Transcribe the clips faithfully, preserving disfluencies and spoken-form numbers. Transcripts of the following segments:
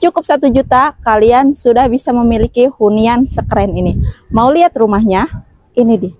Cukup satu juta, kalian sudah bisa memiliki hunian sekeren ini. Mau lihat rumahnya? Ini dia.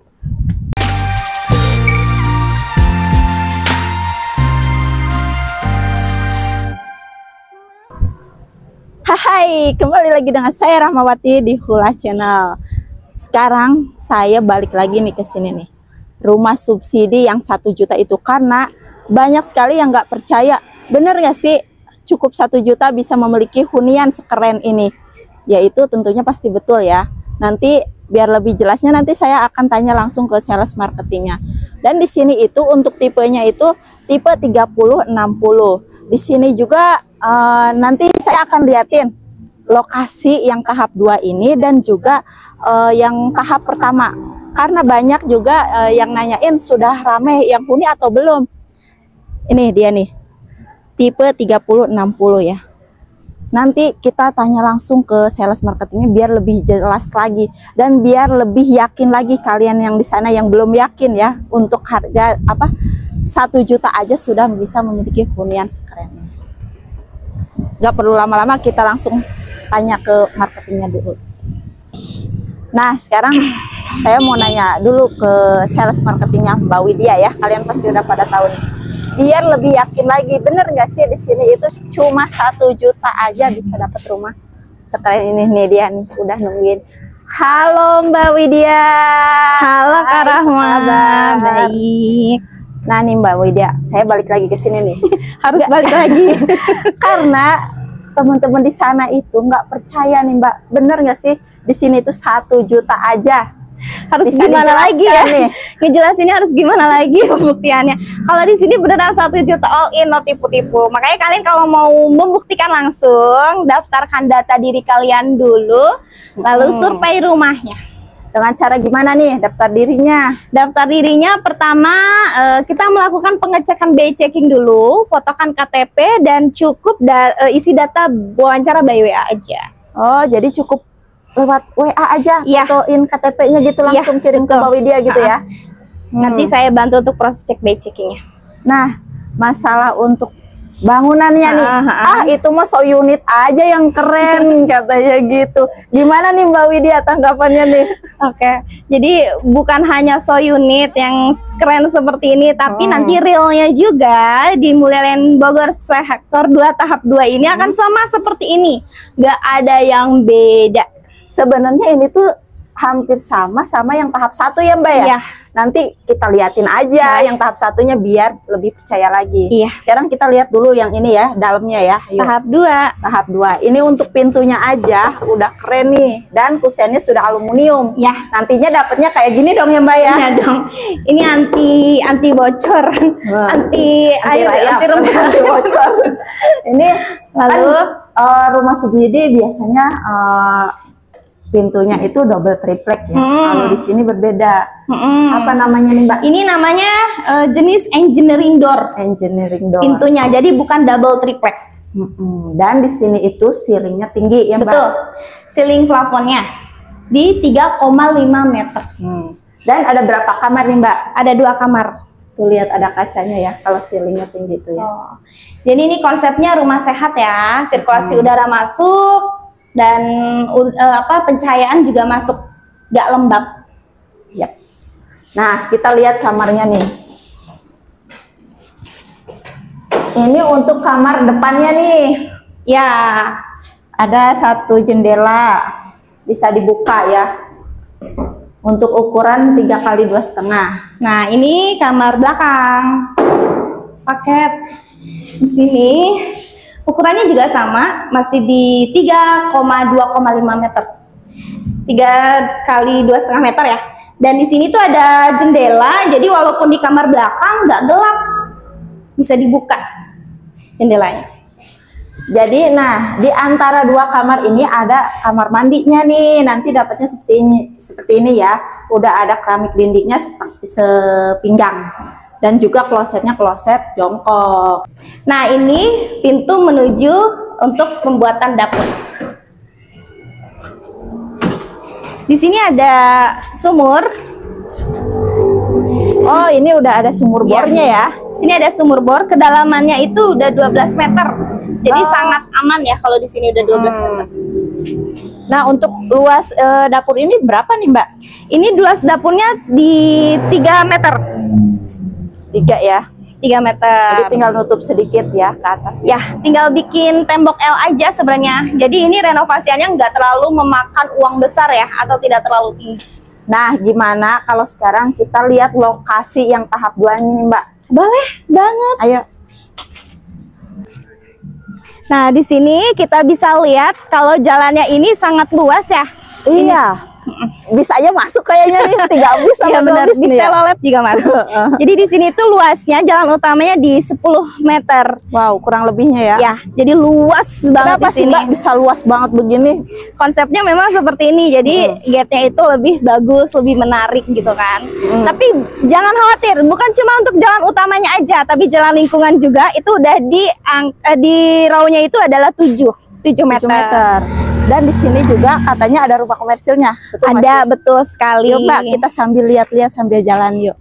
Hai, kembali lagi dengan saya Rahmawati di Hula Channel. Sekarang saya balik lagi nih ke sini nih. Rumah subsidi yang satu juta itu, karena banyak sekali yang nggak percaya. Bener nggak sih? Cukup satu juta bisa memiliki hunian sekeren ini. Yaitu tentunya pasti betul ya. Nanti biar lebih jelasnya nanti saya akan tanya langsung ke sales marketingnya. Dan di sini itu untuk tipenya itu tipe tiga puluh enam puluh. Di sini juga uh, nanti saya akan liatin lokasi yang tahap dua ini dan juga uh, yang tahap pertama. Karena banyak juga uh, yang nanyain sudah rame yang huni atau belum. Ini dia nih. Tipe tiga puluh enam puluh ya. Nanti kita tanya langsung ke sales marketingnya biar lebih jelas lagi dan biar lebih yakin lagi kalian yang di sana yang belum yakin ya, untuk harga apa satu juta aja sudah bisa memiliki hunian sekeren ini. Gak perlu lama-lama, kita langsung tanya ke marketingnya dulu. Nah sekarang saya mau nanya dulu ke sales marketingnya Mbak Widya ya. Kalian pasti udah pada tahu nih. Biar lebih yakin lagi, bener nggak sih di sini itu cuma satu juta aja bisa dapat rumah sekeren ini. Nih dia nih udah nungguin. Halo Mbak Widya. Halo Kak Rahma. Baik. Nah nih Mbak Widya, saya balik lagi ke sini nih. Harus Gak. balik lagi karena teman-teman di sana itu nggak percaya nih Mbak. Bener nggak sih di sini itu satu juta aja? Harus Bisa gimana lagi ya nih? Ngejelasinnya harus gimana lagi pembuktiannya. Kalau di sini beneran satu juta all in, no tipu-tipu. Makanya kalian kalau mau membuktikan langsung daftarkan data diri kalian dulu, lalu hmm. survei rumahnya. Dengan cara gimana nih daftar dirinya? Daftar dirinya pertama uh, kita melakukan pengecekan B I checking dulu, fotokan K T P dan cukup da uh, isi data wawancara by W A aja. Oh jadi cukup lewat W A aja, ya. Fotoin K T P-nya gitu langsung ya, kirim betul. Ke Mbak Widya gitu ya. Hmm. Nanti saya bantu untuk proses cek B I checkingnya. Nah, masalah untuk bangunannya nih, ah, ah. ah itu mah so unit aja yang keren katanya gitu. Gimana nih Mbak Widya tanggapannya nih? Oke, okay. Jadi bukan hanya so unit yang keren seperti ini, tapi hmm. nanti realnya juga di Mulyaland Bogor sektor dua tahap dua ini hmm. akan sama seperti ini. Nggak ada yang beda. Sebenarnya ini tuh hampir sama sama yang tahap satu ya Mbak ya? Iya. Nanti kita liatin aja ya. Yang tahap satunya biar lebih percaya lagi. Iya. Sekarang kita lihat dulu yang ini ya, dalamnya ya. Ayo. Tahap dua. Tahap dua. Ini untuk pintunya aja udah keren nih. Dan kusennya sudah aluminium. Ya. Nantinya dapatnya kayak gini dong ya Mbak ya? Iya dong. Ini anti anti bocor, Wah. anti, anti air, rayap, anti rumah, anti bocor. Ini lalu kan, uh, rumah subsidi biasanya uh, pintunya itu double triplek ya. Hmm. Kalau di sini berbeda. Hmm. Apa namanya nih Mbak? Ini namanya uh, jenis engineering door. Engineering door. Pintunya, jadi bukan double triplek. Hmm. Dan di sini itu ceilingnya tinggi ya Mbak. Betul. Ceiling plafonnya di tiga koma lima meter. Hmm. Dan ada berapa kamar nih Mbak? Ada dua kamar. Tuh lihat ada kacanya ya. Kalau ceilingnya tinggi itu ya. Oh. Jadi ini konsepnya rumah sehat ya. Sirkulasi hmm. udara masuk. Dan uh, apa pencahayaan juga masuk, gak lembab. Ya. Nah kita lihat kamarnya nih. Ini untuk kamar depannya nih. Ya. Ada satu jendela, bisa dibuka ya. Untuk ukuran tiga kali dua setengah. Nah ini kamar belakang. Paket di sini. Ukurannya juga sama, masih di tiga koma dua koma lima meter, tiga kali dua setengah meter ya. Dan di sini tuh ada jendela, jadi walaupun di kamar belakang nggak gelap, bisa dibuka jendelanya. Jadi, nah di antara dua kamar ini ada kamar mandinya nih. Nanti dapatnya seperti ini, seperti ini ya. Udah ada keramik dindingnya sepinggang. Dan juga klosetnya kloset jongkok. Nah ini pintu menuju untuk pembuatan dapur. Di sini ada sumur. Oh ini udah ada sumur bornya ya? Sini ada sumur bor, kedalamannya itu udah dua belas meter. Jadi Oh. sangat aman ya kalau di sini udah dua belas meter. Nah, untuk luas eh, dapur ini berapa nih, Mbak? Ini luas dapurnya di tiga meter. Tiga ya. tiga Jadi meter. tinggal nutup sedikit ya ke atas. Ya, tinggal bikin tembok L aja sebenarnya. Jadi ini renovasiannya nggak terlalu memakan uang besar ya, atau tidak terlalu tinggi. Nah, gimana kalau sekarang kita lihat lokasi yang tahap dua ini, Mbak? Boleh banget. Ayo. Nah, di sini kita bisa lihat kalau jalannya ini sangat luas ya. Iya. Bisa aja masuk kayaknya nih, tiga bis Iya sama dua benar, bis bis nih ya. telolet juga masuk. Jadi di sini tuh luasnya jalan utamanya di sepuluh meter. Wow, kurang lebihnya ya. Ya, jadi luas banget Kenapa di sih, sini. Mbak, bisa luas banget begini? Konsepnya memang seperti ini. Jadi gate-nya itu lebih bagus, lebih menarik gitu kan. Tapi jangan khawatir, bukan cuma untuk jalan utamanya aja, tapi jalan lingkungan juga itu udah di ang- eh, di raunya itu adalah tujuh meter. tujuh meter. Dan di sini juga katanya ada rumah komersilnya. Betul nggak Ada, sih? betul sekali. Yuk, Mbak, kita sambil lihat-lihat sambil jalan yuk.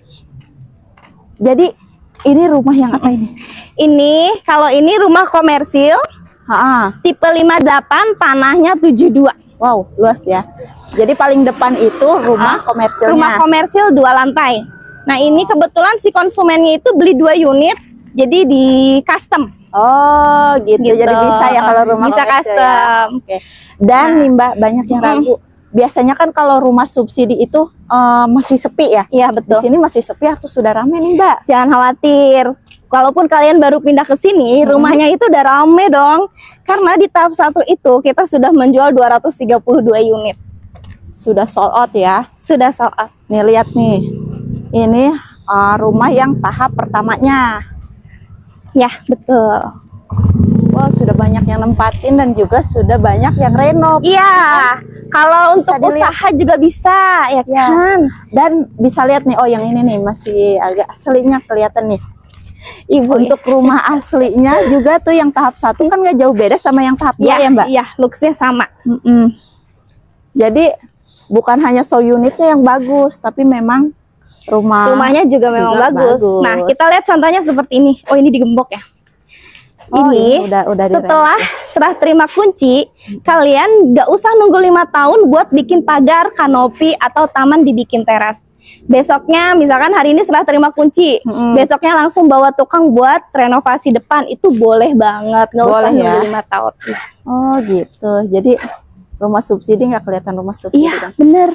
Jadi ini rumah yang apa ini? Ini kalau ini rumah komersil Ha-ha. tipe lima puluh delapan, tanahnya tujuh puluh dua. Wow, luas ya. Jadi paling depan itu rumah komersilnya. Rumah komersil dua lantai. Nah, ini kebetulan si konsumennya itu beli dua unit, jadi di custom. Oh, gitu. Gitu. Jadi bisa ya kalau rumah Bisa komersil custom. ya. Oke. Dan Nah. nih, Mbak, banyak yang Mm. ragu. Biasanya kan kalau rumah subsidi itu eh, masih sepi ya. Iya, Di betul. sini masih sepi atau sudah ramai nih, Mbak? Jangan khawatir. Walaupun kalian baru pindah ke sini, rumahnya itu udah rame dong. Karena di tahap satu itu kita sudah menjual dua ratus tiga puluh dua unit. Sudah sold out ya. Sudah sold out. Nih, lihat nih. Ini eh, rumah yang tahap pertamanya. Ya, betul. Wow, sudah banyak yang nempatin dan juga sudah banyak yang renov. Iya, kalau Bisa untuk dilihat. usaha juga bisa, ya Ya. kan? Dan bisa lihat nih, oh yang ini nih masih agak aslinya kelihatan nih. Ibu, Untuk rumah aslinya juga tuh yang tahap satu kan nggak jauh beda sama yang tahap dua ya, ya, Mbak? Iya, looks-nya sama. Mm-mm. Jadi bukan hanya show unitnya yang bagus, tapi memang rumah Rumahnya juga memang juga bagus. bagus. Nah, kita lihat contohnya seperti ini. Oh, ini digembok ya. Oh, ini ini udah- udah setelah serah terima kunci, kalian nggak usah nunggu lima tahun buat bikin pagar, kanopi, atau taman dibikin teras. Besoknya, misalkan hari ini serah terima kunci, Mm-mm. besoknya langsung bawa tukang buat renovasi depan, itu boleh banget, nggak usah Boleh ya. nunggu lima tahun. Oh gitu. Jadi rumah subsidi nggak kelihatan rumah subsidi Iya, kan? bener.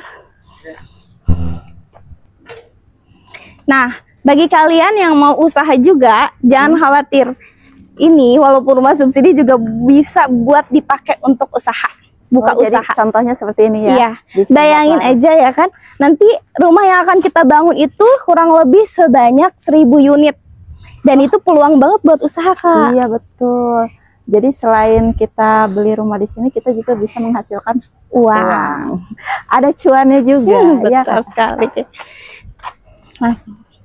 Nah, bagi kalian yang mau usaha juga, jangan Hmm. khawatir. Ini walaupun rumah subsidi juga bisa buat dipakai untuk usaha, buka Oh, jadi usaha. contohnya seperti ini ya. Iya, Bisa bayangin buat aja ya kan. Nanti rumah yang akan kita bangun itu kurang lebih sebanyak seribu unit. Dan itu peluang banget buat usaha, Kak. Iya betul. Jadi selain kita beli rumah di sini, kita juga bisa menghasilkan Uang. uang. Ada cuannya juga, Hmm, ya betul kan? sekali. Mas.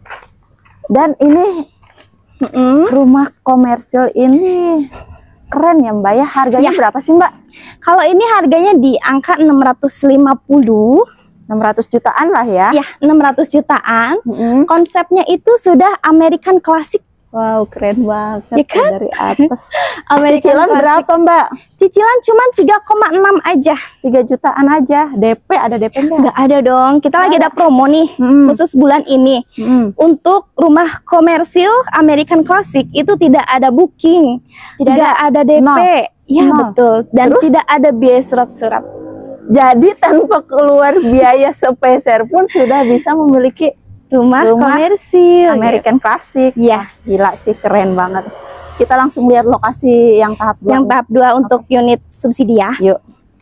Dan ini Mm-mm. rumah komersil ini keren ya, Mbak ya. Harganya Ya. berapa sih, Mbak? Kalau ini harganya di angka enam ratus lima puluh, enam ratus jutaan lah ya. ya enam ratus jutaan. Mm-mm. Konsepnya itu sudah American Classic. Wow, keren banget Ya kan? dari atas. American Cicilan Classic. berapa, Mbak? Cicilan cuma tiga koma enam aja. tiga jutaan aja. D P ada D P enggak? Nggak ada dong. Kita lagi ada promo nih, Mm-mm. khusus bulan ini. Mm-mm. Untuk rumah komersil American Classic itu tidak ada booking, Tidak tidak ada, D P. Nol. Ya, Nol. betul. Dan Terus? tidak ada biaya surat-surat. Jadi tanpa keluar biaya sepeser pun sudah bisa memiliki Rumah, Rumah komersil. American Classic. Ya, Gila sih, keren banget. Kita langsung lihat lokasi yang tahap dua. yang tahap dua untuk unit subsidi ya. Yuk.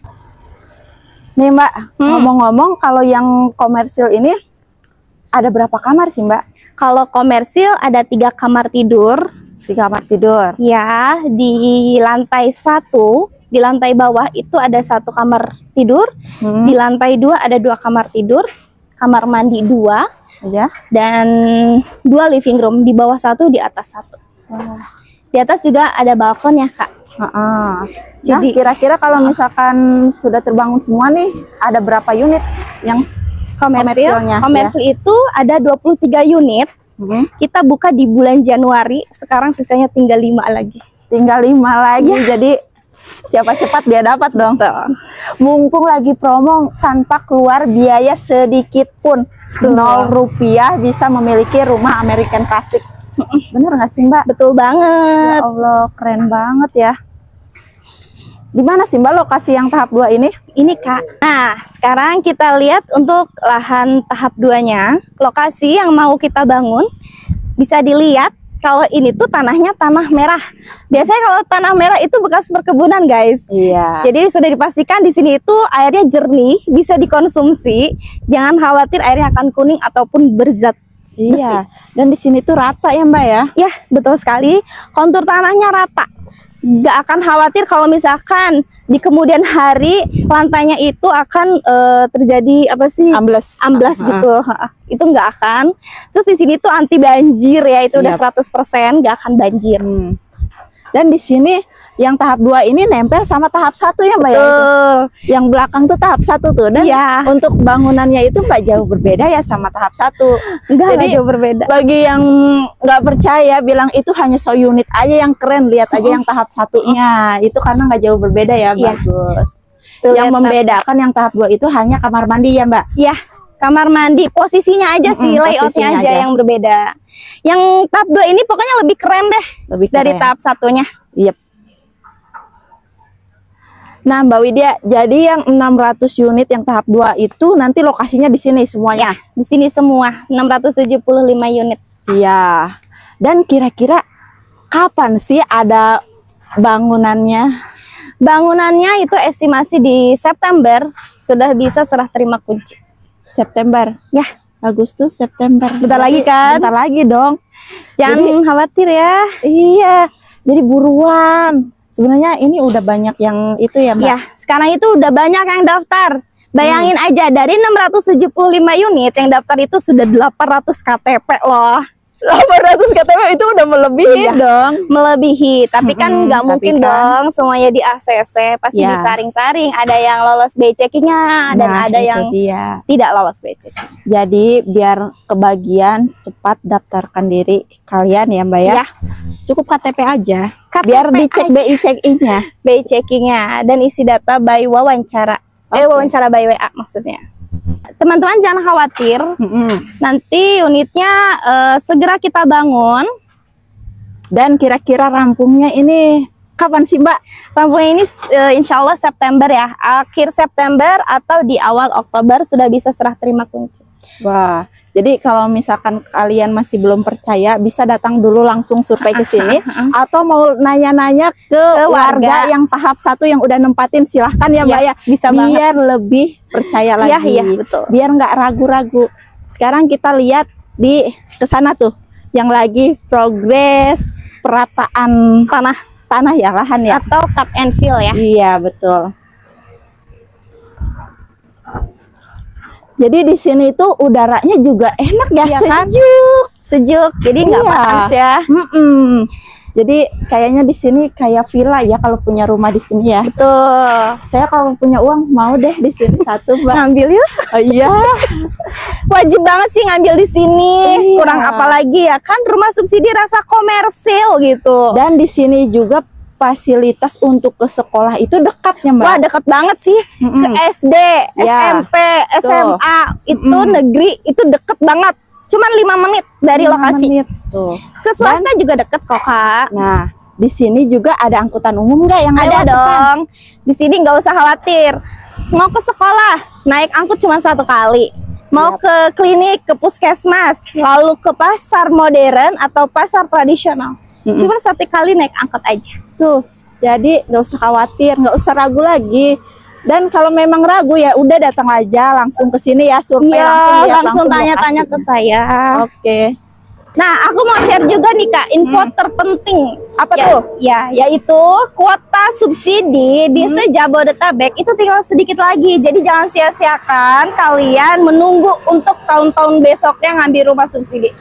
Nih, Mbak, Hmm. ngomong-ngomong kalau yang komersil ini ada berapa kamar sih, Mbak? Kalau komersil ada tiga kamar tidur. Tiga kamar tidur. Ya, di lantai satu, di lantai bawah itu ada satu kamar tidur. Hmm. Di lantai dua ada dua kamar tidur, kamar mandi dua, Ya. dan dua living room, di bawah satu, di atas satu. Wah. Di atas juga ada balkon ya, Kak. Heeh. Nah, Jadi- kira-kira kalau misalkan sudah terbangun semua nih, ada berapa unit yang s- Komersil, Komersilnya, komersil itu ada dua puluh tiga unit. Hmm, Kita buka di bulan Januari, sekarang sisanya tinggal lima lagi. tinggal lima lagi. Ya. Jadi siapa cepat dia dapat dong. Tuh. Mumpung lagi promo tanpa keluar biaya sedikit pun. Nol rupiah bisa memiliki rumah American Classic. Bener nggak sih Mbak? Betul banget. Ya Allah, keren banget ya. Di mana sih Mbak lokasi yang tahap dua ini? Ini Kak. Nah, sekarang kita lihat untuk lahan tahap dua-nya. Lokasi yang mau kita bangun bisa dilihat kalau ini tuh tanahnya tanah merah. Biasanya kalau tanah merah itu bekas perkebunan, guys. Iya. Jadi sudah dipastikan di sini itu airnya jernih, bisa dikonsumsi. Jangan khawatir airnya akan kuning ataupun berzat. Iya. Dan di sini tuh rata ya Mbak ya? Ya, betul sekali. Kontur tanahnya rata. Gak akan khawatir kalau misalkan di kemudian hari lantainya itu akan uh, terjadi apa sih? Ambles. Amblas Uh-huh. gitu. Itu nggak akan. Terus di sini tuh anti banjir ya, itu udah Yap. seratus persen nggak akan banjir. Hmm. Dan di sini yang tahap dua ini nempel sama tahap satu ya Mbak ya? Betul. Yang belakang tuh tahap satu tuh. Dan Iya. untuk bangunannya itu nggak jauh berbeda ya sama tahap satu. Enggak, Jadi nggak jauh berbeda. bagi yang nggak percaya bilang itu hanya so unit aja yang keren, lihat aja yang tahap satunya. Itu karena nggak jauh berbeda ya. Iya. Bagus. Tuh, Yang lihat, membedakan yang tahap dua itu hanya kamar mandi ya Mbak? Ya, kamar mandi posisinya aja sih, Mm-mm, layoutnya posisinya aja, aja. yang berbeda. Yang tahap dua ini pokoknya lebih keren deh Lebih dari keren. tahap satunya. Yep. Nah Mbak Widya, jadi yang enam ratus unit yang tahap dua itu nanti lokasinya di sini semuanya? Di sini semua enam ratus tujuh puluh lima unit. Iya. Dan kira-kira kapan sih ada bangunannya? Bangunannya itu estimasi di September sudah bisa serah terima kunci. September. Ya, Agustus, September. Bentar lagi kan? Bentar lagi dong. jangan Jadi- khawatir ya. Iya. Jadi buruan. Sebenarnya ini udah banyak yang itu ya Mbak? Ya, sekarang itu udah banyak yang daftar. Bayangin aja dari enam ratus tujuh puluh lima unit yang daftar itu sudah delapan ratus K T P loh. delapan ratus K T P itu udah melebihi Iya. dong. Melebihi, tapi kan Mm-mm, nggak tapi mungkin kan- dong semuanya di A C C, pasti Ya. disaring-saring. Ada yang lolos B checkingnya dan Nah, ada itu yang dia. tidak lolos B checking. Jadi biar kebagian cepat daftarkan diri kalian ya Mbak ya. Ya. Cukup K T P aja. K T P Biar dicek aja. B I check in-nya. B checkingnya dan isi data by wawancara. Eh Oke. wawancara by W A maksudnya. Teman-teman jangan khawatir, Mm-mm. nanti unitnya eh, segera kita bangun. Dan kira-kira rampungnya ini kapan sih Mbak? Rampungnya ini eh, insya Allah September ya, akhir September atau di awal Oktober sudah bisa serah terima kunci. Wah, jadi kalau misalkan kalian masih belum percaya, bisa datang dulu langsung survei ke sini, atau mau nanya-nanya ke, Ke warga warga. yang tahap satu yang udah nempatin, silahkan ya Mbak Iya, ya, bisa banget. biar lebih percaya Iya, lagi, iya, betul. biar nggak ragu-ragu. Sekarang kita lihat di kesana tuh, yang lagi progres perataan Tanah tanah ya, lahan ya. atau cut and fill ya. Iya betul. Jadi di sini tuh udaranya juga enak ya, Iya kan? sejuk. Sejuk, jadi nggak Iya. panas ya. Mm-mm. Jadi kayaknya di sini kayak villa ya kalau punya rumah di sini ya. Betul. Saya kalau punya uang mau deh di sini satu Mbak. Ngambil yuk. Oh, iya. Wajib banget sih ngambil di sini. Iya. Kurang apa lagi ya kan, rumah subsidi rasa komersil gitu. Dan di sini juga fasilitas untuk ke sekolah itu dekatnya Mbak. Wah, deket banget sih. Mm-mm. Ke S D, Ya. S M P, S M A itu Mm-mm. negeri itu deket banget. Cuman lima menit dari Lima lokasi. menit tuh. Ke swasta juga deket kok Kak. Nah, di sini juga ada angkutan umum nggak yang Ada lewat depan? dong. Di sini nggak usah khawatir. Mau ke sekolah, naik angkut cuma satu kali. Mau Yap. ke klinik, ke puskesmas, lalu ke pasar modern atau pasar tradisional. Mm-mm. Cuma satu kali naik angkot aja. Tuh, jadi nggak usah khawatir, nggak usah ragu lagi. Dan kalau memang ragu ya udah datang aja langsung ke sini ya, survei Iya, langsung lihat langsung tanya-tanya ke lokasinya. saya. Oke. Nah, aku mau share juga nih Kak, info terpenting. Apa Ya- tuh? Ya, yaitu kuota subsidi di se-Jabodetabek itu tinggal sedikit lagi. Jadi jangan sia-siakan kalian menunggu untuk tahun-tahun besoknya ngambil rumah subsidi.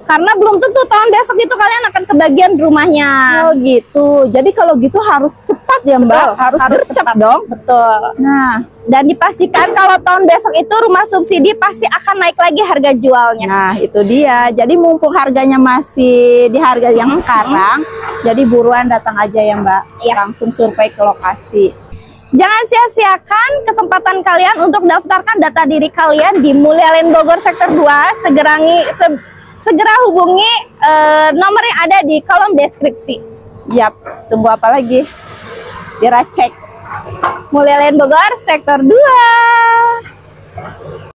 Karena belum tentu tahun besok itu kalian akan kebagian rumahnya. Oh gitu. Jadi kalau gitu harus cepat ya Mbak. Betul, harus harus gercep cepat. dong. Betul. Nah, Dan dipastikan kalau tahun besok itu rumah subsidi pasti akan naik lagi harga jualnya. nah itu dia. Jadi mumpung harganya masih di harga yang sekarang, jadi buruan datang aja ya Mbak. Iya. Langsung survei ke lokasi. Jangan sia-siakan kesempatan kalian untuk daftarkan data diri kalian di Mulia Land Bogor Sektor dua. Segerangi, se- segera hubungi eh, nomor yang ada di kolom deskripsi. Yap, tunggu apa lagi? Diracek. Mulia Land Bogor Sektor dua.